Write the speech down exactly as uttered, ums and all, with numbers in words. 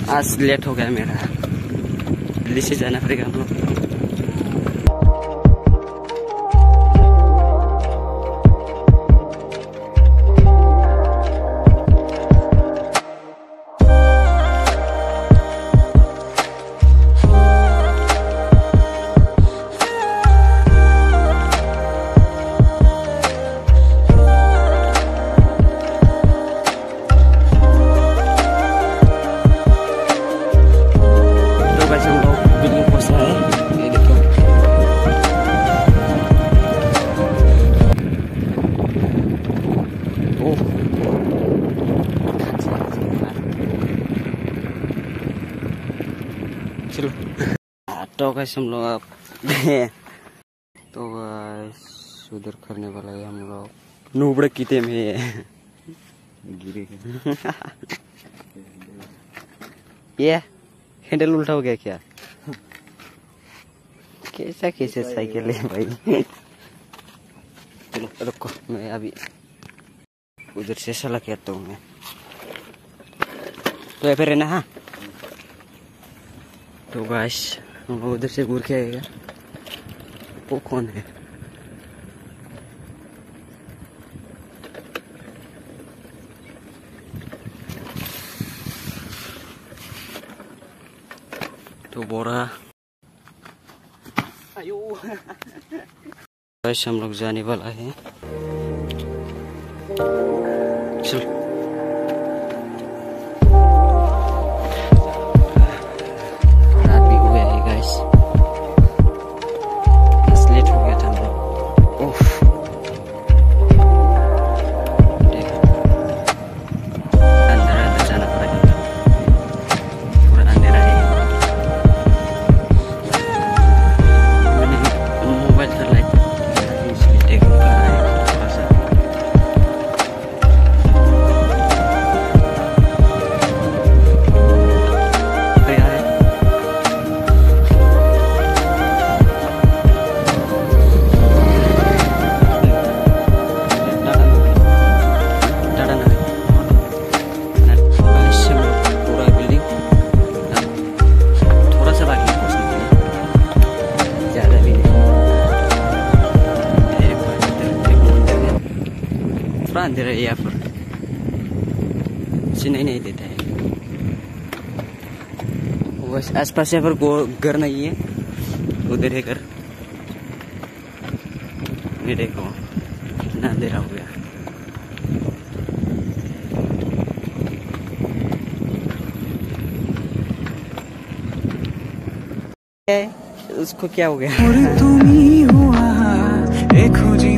आज लेट हो गया मेरा, दिल्ली से जाना पड़ेगा हम लोग। चलो तो गाइस हम लोग अब तो गाइस उधर करने वाला है हम लोग। नूबड़े कीते में गिरे ये हैंडल उल्टा हो गया क्या? कैसा कैसे साइकिल है भाई। चलो रुको, मैं अभी उधर से सला करता हूँ मैं। तो फिर रहना। हाँ तो गाइस हम लोग उधर से घूर के आएगा। वो कौन है? तो बोरा आयो गाइस हम लोग जाने वाला है। चल अंधेरा यहाँ पर सुनाई नहीं देता है। बस आसपास यहाँ पर घर नहीं है, उधर है घर। ये देखो कितना अंधेरा हो गया। उसको क्या हो गया?